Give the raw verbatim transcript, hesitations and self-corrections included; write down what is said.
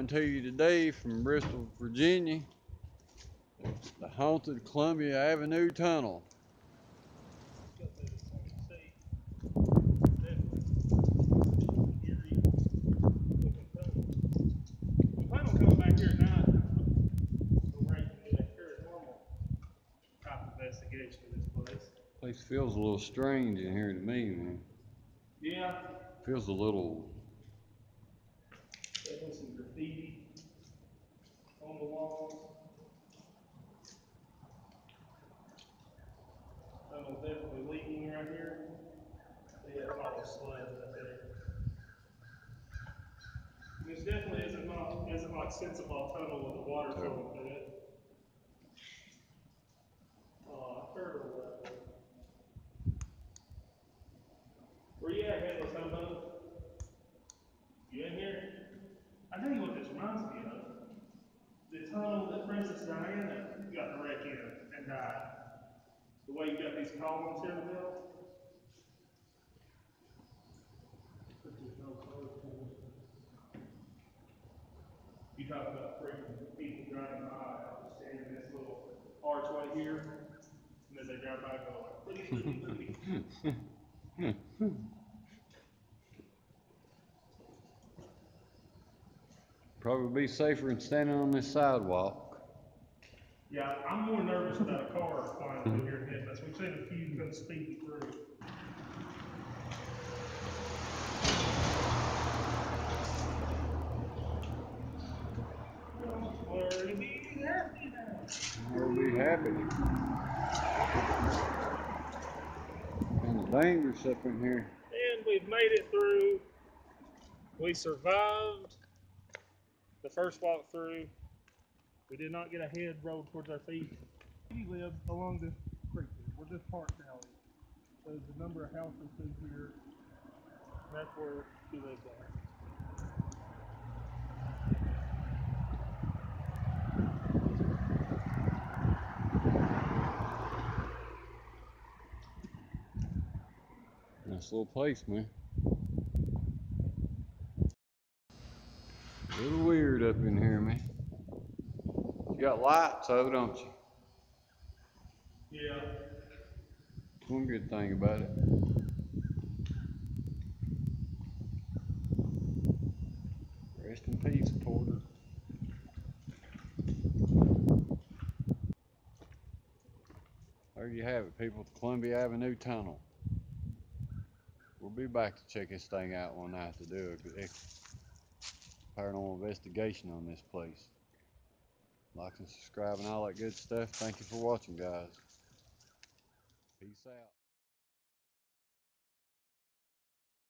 to you today from Bristol, Virginia. It's the haunted Columbia Avenue Tunnel. Investigation of this place. Place feels a little strange in here to me, man. Yeah. Feels a little. Definitely some graffiti on the walls. Tunnel's definitely leaking right here. Yeah, it's all sludge right there. This definitely isn't not isn't like sensible tunnel with the water flowing through it. Oh, turtle right there. Where you at, Headless Hobo? You in here? I tell you what this reminds me of. The tunnel that Princess Diana got the wreck in and died. The way you got these columns here built. You talk about freaking people driving by, just standing in this little archway here, and as they drive by, go like, look at me, look at me. Probably be safer than standing on this sidewalk. Yeah, I'm more nervous about a car flying through here and hitting us. We've seen a few come speeding through. We'll be happy now. We'll be happy. Kind of dangerous up in here. And we've made it through. We survived the first walk through. We did not get a head rolled towards our feet. We live along this creek. We're just parked alley. So there's a number of houses through here. That's where he lives at. Nice little place, man. A little weird up in here, man. You got lights, though, don't you? Yeah. One good thing about it. Rest in peace, Porter. There you have it, people. The Columbia Avenue Tunnel. We'll be back to check this thing out one night to do a paranormal investigation on this place. Like and subscribe and all that good stuff. Thank you for watching, guys. Peace out.